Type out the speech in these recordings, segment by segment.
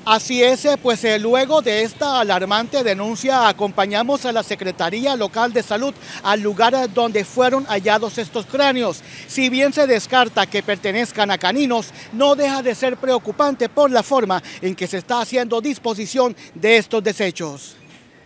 Así es, luego de esta alarmante denuncia acompañamos a la Secretaría Local de Salud al lugar donde fueron hallados estos cráneos. Si bien se descarta que pertenezcan a caninos, no deja de ser preocupante por la forma en que se está haciendo disposición de estos desechos.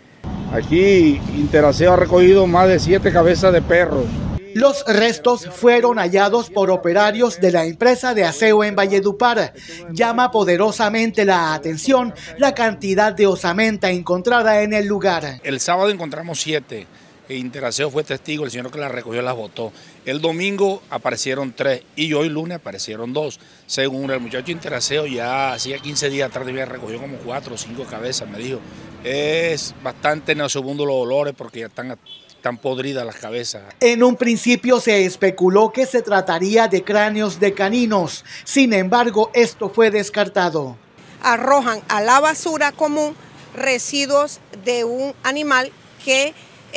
Aquí Interaseo ha recogido más de 7 cabezas de perros. Los restos fueron hallados por operarios de la empresa de aseo en Valledupar. Llama poderosamente la atención la cantidad de osamenta encontrada en el lugar. El sábado encontramos 7. Interaseo fue testigo, el señor que las recogió las botó. El domingo aparecieron 3 y hoy lunes aparecieron 2. Según el muchacho Interaseo, ya hacía 15 días atrás había recogido como 4 o 5 cabezas, me dijo. Es bastante nauseabundo los olores porque ya están podridas las cabezas. En un principio se especuló que se trataría de cráneos de caninos. Sin embargo, esto fue descartado. Arrojan a la basura común residuos de un animal que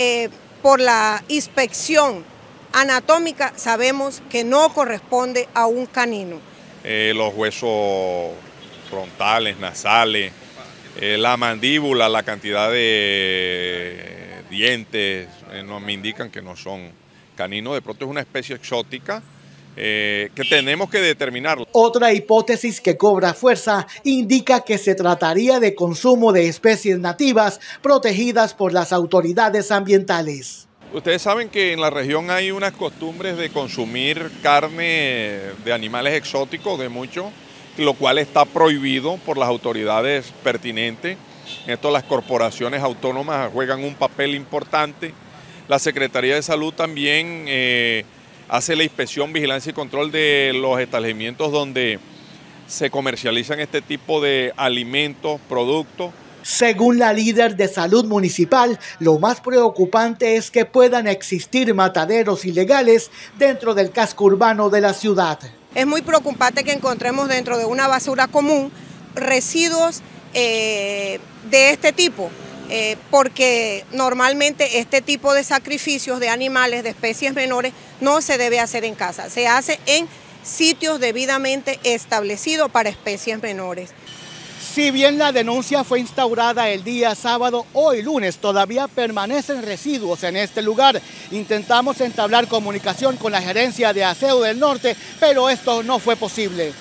por la inspección anatómica sabemos que no corresponde a un canino. Los huesos frontales, nasales, la mandíbula, la cantidad de dientes, me indican que no son caninos. De pronto es una especie exótica que tenemos que determinarlo. Otra hipótesis que cobra fuerza indica que se trataría de consumo de especies nativas protegidas por las autoridades ambientales. Ustedes saben que en la región hay unas costumbres de consumir carne de animales exóticos, de muchos, lo cual está prohibido por las autoridades pertinentes. En esto las corporaciones autónomas juegan un papel importante. La Secretaría de Salud también hace la inspección, vigilancia y control de los establecimientos donde se comercializan este tipo de alimentos, productos. Según la líder de salud municipal, lo más preocupante es que puedan existir mataderos ilegales dentro del casco urbano de la ciudad. Es muy preocupante que encontremos dentro de una basura común residuos de este tipo, porque normalmente este tipo de sacrificios de animales de especies menores no se debe hacer en casa, se hace en sitios debidamente establecidos para especies menores. Si bien la denuncia fue instaurada el día sábado, hoy lunes todavía permanecen residuos en este lugar. Intentamos entablar comunicación con la Gerencia de Aseo del Norte, pero esto no fue posible.